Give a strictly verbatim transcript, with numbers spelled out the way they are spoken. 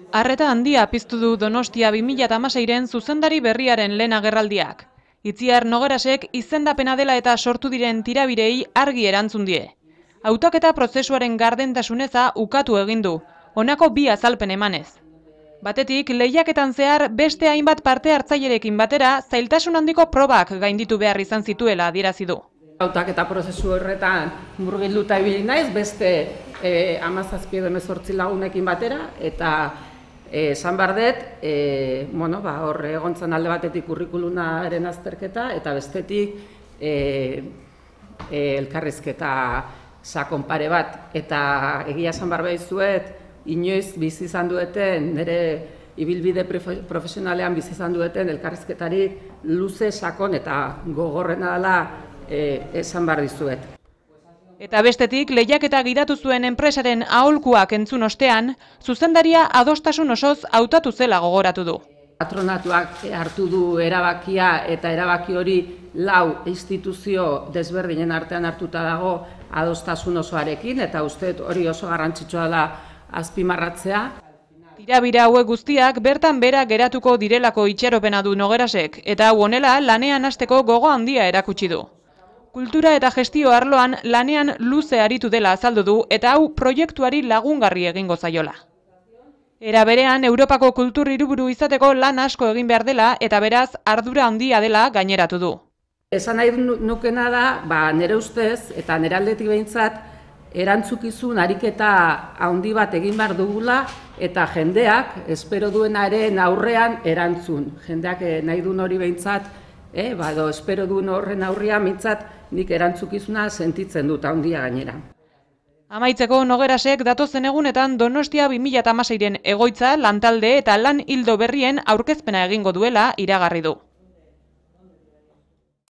Arreta handia piztu du Donostia bi mila hamaseiren zuzendari berriaren lehen agerraldiak. Itziar Nogerasek izendapena dela eta sortu diren tirabirei argi erantzun die. Hautaketa prozesuaren gardentasuneza ukatu egin du, honako bi azalpen emanez. Batetik, lehiaketan zehar beste hainbat parte hartzailerekin batera zailtasun handiko probak gainditu behar izan zituela adierazi du. Hautaketa prozesu horretan murgilduta ibili naiz beste eh, hamazazpi edo hemezortzi lagunekin batera eta eh, esan behar dut, eh, bueno, ba, hor egontzan alde batetik kurrikulunaren azterketa eta bestetik eh, eh, elkarrizketa sakon pare bat eta egia esan behar behizuet inoiz bizi izan dueten, nire ibilbide profesionalean bizi izan dueten elkarrizketarik luze sakon eta gogorrena dela Eh, esan behar dizuet. Eta bestetik, lehiaketa gidatu zuen enpresaren aholkuak entzun ostean, zuzendaria adostasun osoz hautatu zela gogoratu du. Patronatuak hartu du erabakia eta erabaki hori lau instituzio desberdinen artean hartuta dago adostasun osoarekin eta uste hori oso garrantzitsua da azpimarratzea. Tirabira hauek guztiak bertan bera geratuko direlako itxaropena du Nogerasek eta hau honela lanean hasteko gogo handia erakutsi du. Kultura eta gestio arloan lanean luze aritu dela azaldu du eta hau proiektuari lagungarri egingo zaiola. Era berean, Europako kultur hiriburu izateko lan asko egin behar dela eta beraz ardura handia dela gaineratu du. Esan nahi nukena da, ba, nire ustez eta nire aldetik behintzat, erantzukizun ariketa handi bat egin behar dugula eta jendeak espero duenaren aurrean erantzun. Jendeak nahi duen hori behintzat, eh, ba, do, espero duen horren aurrean behintzat nik erantzukizuna sentitzen dut handia gainera. Amaitzeko Nogerasek datozen egunetan Donostia bi mila hamaseiren egoitza, lantalde eta lan ildo berrien aurkezpena egingo duela iragarri du.